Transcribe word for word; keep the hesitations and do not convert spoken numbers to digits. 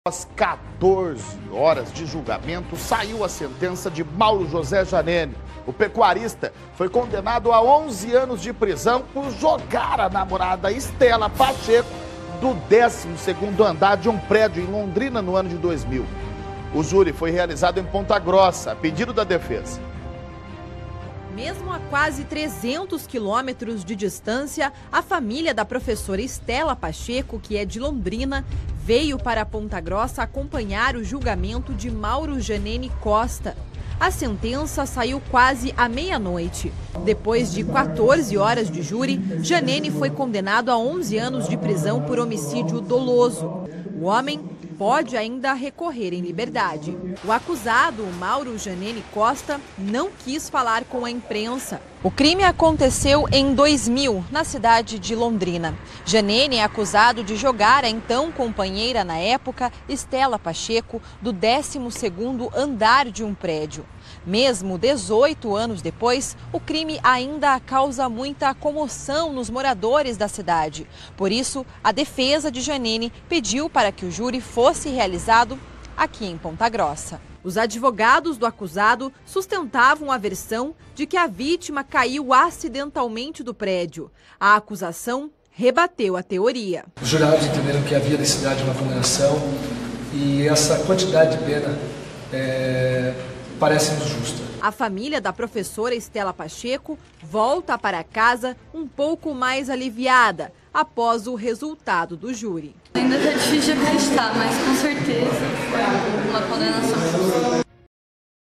Após quatorze horas de julgamento, saiu a sentença de Mauro José Janene. O pecuarista foi condenado a onze anos de prisão por jogar a namorada Estela Pacheco do décimo segundo andar de um prédio em Londrina no ano de dois mil. O júri foi realizado em Ponta Grossa, a pedido da defesa. Mesmo a quase trezentos quilômetros de distância, a família da professora Estela Pacheco, que é de Londrina, veio para Ponta Grossa acompanhar o julgamento de Mauro Janene Costa. A sentença saiu quase à meia-noite. Depois de quatorze horas de júri, Janene foi condenado a onze anos de prisão por homicídio doloso. O homem pode ainda recorrer em liberdade. O acusado, Mauro Janene Costa, não quis falar com a imprensa. O crime aconteceu em dois mil, na cidade de Londrina. Janene é acusado de jogar a então companheira na época, Estela Pacheco, do décimo segundo andar de um prédio. Mesmo dezoito anos depois, o crime ainda causa muita comoção nos moradores da cidade. Por isso, a defesa de Janene pediu para que o júri fosse realizado aqui em Ponta Grossa. Os advogados do acusado sustentavam a versão de que a vítima caiu acidentalmente do prédio. A acusação rebateu a teoria. Os jurados entenderam que havia necessidade de uma condenação e essa quantidade de pena é, parece injusta. A família da professora Estela Pacheco volta para casa um pouco mais aliviada após o resultado do júri. Ainda está difícil de acreditar, mas com certeza foi uma condenação justa.